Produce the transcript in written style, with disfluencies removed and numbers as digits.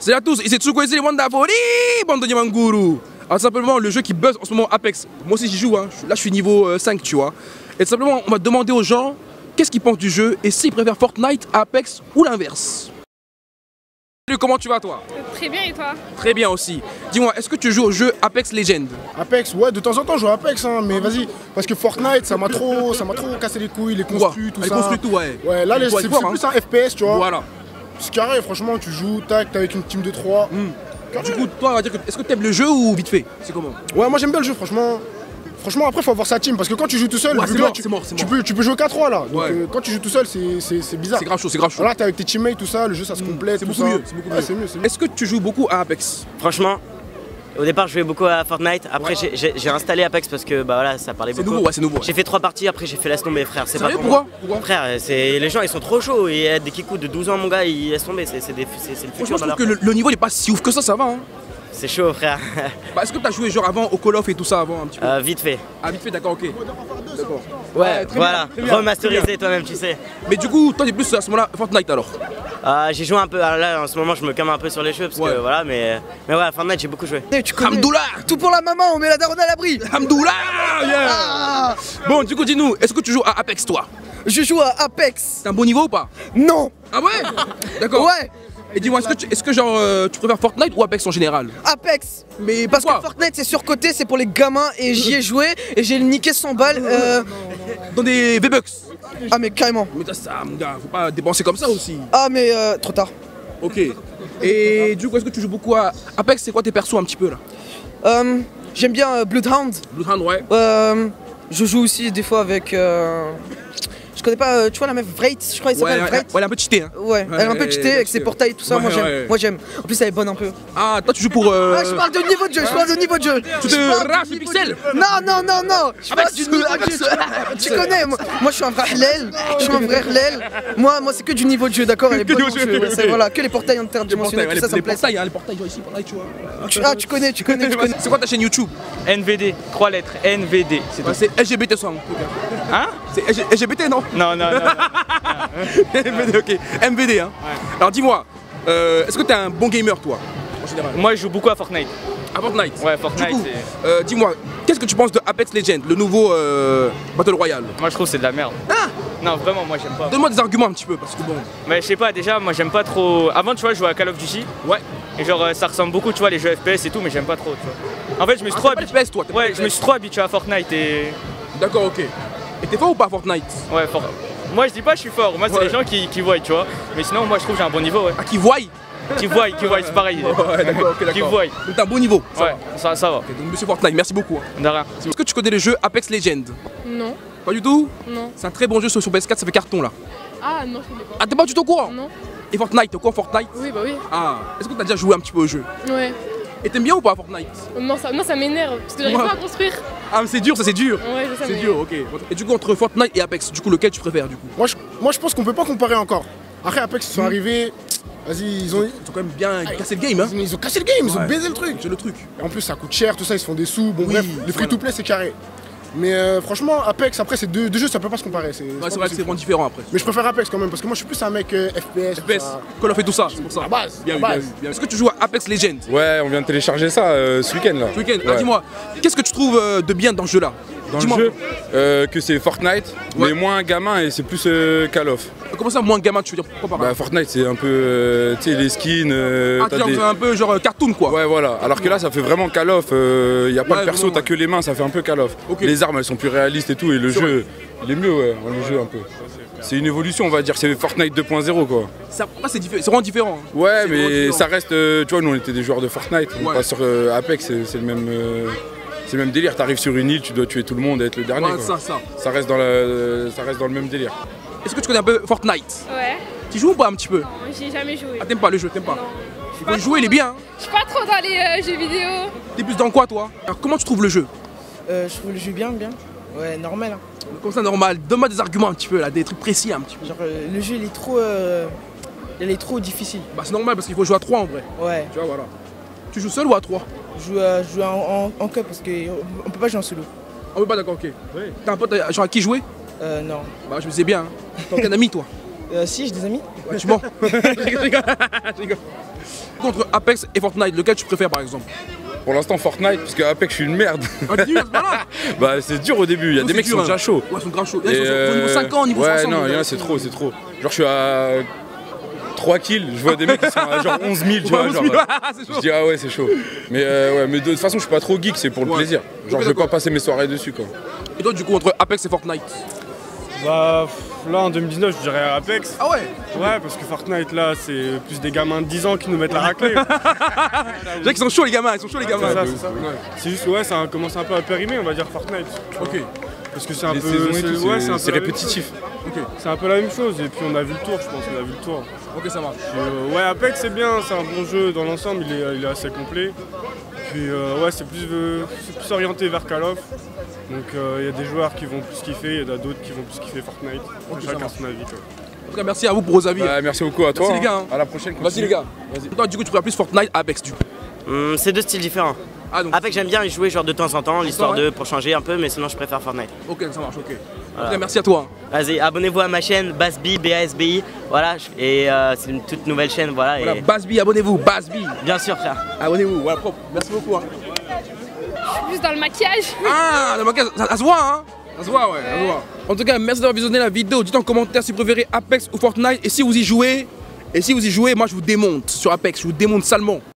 Salut à tous, ici Tsuko, ici les Wonderful, bande de Yamanguru. Alors simplement le jeu qui buzz en ce moment, Apex. Moi aussi j'y joue, hein. Là je suis niveau 5 tu vois. Et simplement on va demander aux gens qu'est-ce qu'ils pensent du jeu et s'ils préfèrent Fortnite à Apex ou l'inverse. Salut, comment tu vas toi? Très bien et toi? Très bien aussi. Dis-moi, est-ce que tu joues au jeu Apex Legends? Apex, ouais, de temps en temps je joue à Apex, hein, mais vas-y, parce que Fortnite ça m'a trop cassé les couilles, les construits, tout ça. Les construits, tout, ouais. Ouais, là c'est plus un FPS, tu vois. Voilà. C'est carré, franchement, tu joues, tac, t'es avec une team de 3. Du coup, toi, on va dire que est-ce que t'aimes le jeu ou vite fait? C'est comment? Ouais, moi j'aime bien le jeu, franchement. Franchement, après, faut avoir sa team parce que quand tu joues tout seul, ouais, tu peux jouer qu'à 3 là. Donc, ouais. quand tu joues tout seul, c'est bizarre. C'est grave chaud, c'est grave chaud. Là, t'es avec tes teammates, tout ça, le jeu ça se complète. C'est beaucoup mieux. C'est beaucoup mieux. Est-ce que tu joues beaucoup à Apex? Franchement, au départ, je jouais beaucoup à Fortnite. Après, j'ai installé Apex parce que bah voilà, ça parlait beaucoup. C'est nouveau, ouais, c'est nouveau. J'ai fait 3 parties, après j'ai fait laisse tomber, frère. C'est pas pour pourquoi frère, les gens ils sont trop chauds. Et des kikous de 12 ans, mon gars, ils laissent tomber. C'est le futur. Je trouve que le niveau il est pas si ouf que ça va. Hein. C'est chaud, frère. Bah, est-ce que tu as joué genre avant au Call of et tout ça avant un petit peu? Vite fait. Ah, vite fait, d'accord, ok. D'accord. Ouais, voilà, remasterisé toi-même, tu sais. Mais du coup, toi t'es plus à ce moment-là Fortnite alors? J'ai joué un peu, alors là en ce moment je me calme un peu sur les cheveux parce que voilà, mais ouais, Fortnite j'ai beaucoup joué. Tu connais. Hamdoullah. Tout pour la maman, on met la daronne à l'abri. Hamdoullah, yeah. Bon, du coup, dis-nous, est-ce que tu joues à Apex toi? Je joue à Apex. T'as un bon niveau ou pas? Non. Ah ouais? D'accord. Ouais. Et dis-moi, est-ce que genre tu préfères Fortnite ou Apex en général? Apex. Mais parce que Fortnite c'est surcoté, c'est pour les gamins et j'y ai joué et j'ai niqué 100 balles. Dans des V-Bucks. Ah mais carrément. Mais ça, mon gars, faut pas dépenser comme ça aussi. Ah mais trop tard. Ok. Et du coup, est-ce que tu joues beaucoup à Apex? C'est quoi tes persos un petit peu là? J'aime bien Bloodhound. Bloodhound, ouais. Je joue aussi des fois avec... Je connais pas, tu vois la meuf Vreit, je crois qu'elle s'appelle Vreit. Ouais, elle est un peu cheatée hein. Ouais, elle est un peu cheatée avec ses portails et tout ça, moi j'aime. En plus elle est bonne un peu. Ah, toi tu joues pour... Ah, je parle de niveau de jeu, je parle de niveau de jeu. Tu te raches les pixels? Non, je parle du niveau de jeu. Tu connais, moi je suis un vrai hlel. Moi c'est que du niveau de jeu, d'accord? Elle est bonne en jeu, voilà, que les portails interdimensionnels, tout ça, ça me plaît. Les portails ici, pareil, tu vois. Ah, tu connais. C'est quoi ta chaîne YouTube? NVD, 3 lettres, NVD. C'est LGBT ça en tout cas. Hein? C'est LGBT non? Non. MVD, ok. MVD, hein. Ouais. Alors dis-moi, est-ce que t'es un bon gamer toi, en général? Moi je joue beaucoup à Fortnite. À Fortnite? Ouais, Fortnite. Du coup, dis-moi, qu'est-ce que tu penses de Apex Legends, le nouveau Battle Royale? Moi je trouve que c'est de la merde. Ah! Non, vraiment, moi j'aime pas. Donne-moi des arguments un petit peu, parce que bon... Mais je sais pas, déjà, moi j'aime pas trop... Avant, tu vois, je jouais à Call of Duty. Ouais. Et genre, ça ressemble beaucoup, tu vois, les jeux FPS et tout, mais j'aime pas trop, tu vois. En fait, je me suis trop habitué... FPS, toi, ouais, je me suis trop habitué à Fortnite et... D'accord, ok. Et t'es fort ou pas à Fortnite? Ouais, fort. Moi je dis pas je suis fort, moi c'est les gens qui voient, tu vois. Mais sinon, moi je trouve que j'ai un bon niveau, ouais. Ah, qui voient? Qui voient, c'est pareil. Ouais, d'accord, ok, d'accord. Qui voient. Donc t'as un bon niveau? Ouais, ça va. Okay, donc monsieur Fortnite, merci beaucoup. De rien. Est-ce que tu connais le jeu Apex Legends? Non. Pas du tout? Non. C'est un très bon jeu sur PS4, ça fait carton là. Ah non, je connais pas. Ah, t'es pas du tout au courant? Non. Et Fortnite, t'es au courant Fortnite? Oui, bah oui. Ah, est-ce que t'as déjà joué un petit peu au jeu? Ouais. Et t'aimes bien ou pas Fortnite? Non, ça m'énerve parce que j'arrive pas à construire. Ah, mais c'est dur, ça c'est dur. Ouais, je sais. C'est dur, ok. Et du coup, entre Fortnite et Apex, du coup, lequel tu préfères du coup? Moi je pense qu'on peut pas comparer encore. Après Apex ils sont arrivés, vas-y, ils ont quand même bien cassé le game, hein. Ils ont cassé le game, ils ont baisé le truc. C'est le truc. Et en plus ça coûte cher, tout ça, ils se font des sous. Bon bref, le free-to-play c'est carré. Mais franchement, Apex, après ces deux jeux, ça peut pas se comparer. C'est vrai que c'est vraiment différent après. Mais je préfère Apex quand même, parce que moi je suis plus un mec FPS. FPS, Call of et tout ça, c'est pour ça. La base. Bien. Est-ce que tu joues à Apex Legends? Ouais, on vient de télécharger ça ce week-end là. Ce week-end, ouais. Dis-moi, qu'est-ce que tu trouves de bien dans ce jeu-là? Dans le jeu, que c'est Fortnite, mais moins gamin et c'est plus Call of. Comment ça, moins gamin, tu veux dire? Pourquoi pas? Bah Fortnite c'est un peu, tu sais, les skins... un peu genre cartoon quoi. Ouais voilà, alors que là ça fait vraiment Call of, y a pas de perso, t'as que les mains, ça fait un peu Call of. Okay. Les armes elles sont plus réalistes et tout, et le jeu, il est mieux le jeu un peu. C'est une évolution on va dire, c'est Fortnite 2.0 quoi. C'est vraiment différent. Hein. Ouais mais ça reste, tu vois, nous on était des joueurs de Fortnite, on passe sur Apex, c'est le même... C'est le même délire, t'arrives sur une île, tu dois tuer tout le monde et être le dernier. Ouais, ça reste dans le même délire. Est-ce que tu connais un peu Fortnite? Ouais. Tu joues ou pas un petit peu? J'ai jamais joué. Ah, t'aimes pas le jeu, t'aimes pas? Non. Il faut jouer, il est bien. Hein. Je suis pas trop dans les jeux vidéo. T'es plus dans quoi toi? Alors comment tu trouves le jeu? Je trouve le jeu bien. Ouais, normal. Hein. Comme ça, normal. Donne-moi des arguments un petit peu là, des trucs précis un petit peu. Genre le jeu il est trop difficile. Bah c'est normal parce qu'il faut jouer à 3 en vrai. Ouais. Tu vois, voilà. Tu joues seul ou à 3? Je joue en cup parce qu'on peut pas jouer en solo. On peut pas, d'accord, ok. Ouais. T'as un pote genre à qui jouer? Non. Bah je me sais bien. Hein. T'as aucun ami toi? Si, j'ai des amis. Ouais, tu mens. Je rigole. Contre Apex et Fortnite, lequel tu préfères par exemple? Pour l'instant Fortnite, parce que Apex je suis une merde. Ah, dur, c'est pas là. Bah c'est dur au début, il y a des mecs qui sont déjà chauds. Ouais, ils sont grave chauds. Ils sont au niveau 50, niveau 60. Ouais, non, il y en a c'est trop, c'est trop. Genre je suis à 3 kills, je vois des mecs qui sont à genre 11 000, tu vois. Genre, je dis ah ouais, c'est chaud. Mais ouais, mais de toute façon, je suis pas trop geek, c'est pour le plaisir. Genre je vais pas passer mes soirées dessus quoi. Et toi du coup entre Apex et Fortnite? Bah là en 2019 je dirais Apex. Ah ouais? Ouais, parce que Fortnite là c'est plus des gamins de 10 ans qui nous mettent la raclée. Je sais qu'ils sont chauds les gamins, ils sont chauds les gamins. C'est ça. C'est juste ouais, ça commence un peu à périmer on va dire Fortnite. Ok. Parce que c'est un les peu c'est répétitif. Ok. C'est un peu la même chose et puis on a vu le tour, je pense, on a vu le tour. Ok, ça marche. Puis, ouais, Apex c'est bien, c'est un bon jeu dans l'ensemble, il est assez complet. Puis ouais, c'est plus orienté vers Call of. Donc il y a des joueurs qui vont plus kiffer, il y en a d'autres qui vont plus kiffer Fortnite. Chacun son avis. Quoi. En tout cas, merci à vous pour vos avis. Bah, merci beaucoup à toi. Merci les gars. À la prochaine. Vas-y les gars. Toi du coup tu préfères plus Fortnite, Apex du coup? C'est deux styles différents. Ah, donc, Apex j'aime bien y jouer genre de temps en temps, l'histoire ouais. de pour changer un peu, mais sinon je préfère Fortnite. Ok, ça marche, ok. Voilà. En tout cas, merci à toi. Vas-y, abonnez-vous à ma chaîne Basbi, BASBI, voilà, et c'est une toute nouvelle chaîne, voilà. Voilà, et... Basbi, abonnez-vous, Basbi. Bien sûr frère. Abonnez-vous, voilà, propre. Merci beaucoup. Hein. Je suis plus dans le maquillage. Ah, le maquillage, ça se voit, hein. Ça se voit, ouais, ça se voit. En tout cas, merci d'avoir visionné la vidéo. Dites en commentaire si vous préférez Apex ou Fortnite. Et si vous y jouez, moi je vous démonte sur Apex, je vous démonte salement.